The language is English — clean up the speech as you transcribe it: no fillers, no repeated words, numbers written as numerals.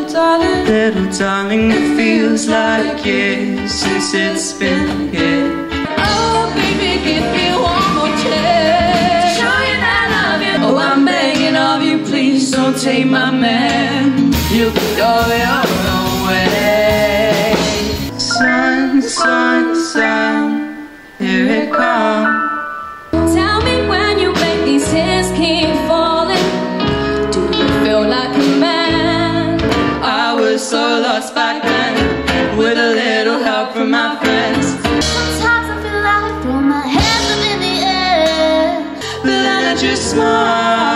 Little darling, it feels like years since it's been here. Oh baby, give me one more chance to show you that I love you. Oh, I'm begging of you, please don't take my man. You can go your own way. Sun, sun, sun, here it comes. Tell me when you make these tears keep falling, do you feel like a man? I was so lost back then, with a little help from my friends. Sometimes I feel like I throw my hands up in the air, but then I just smile.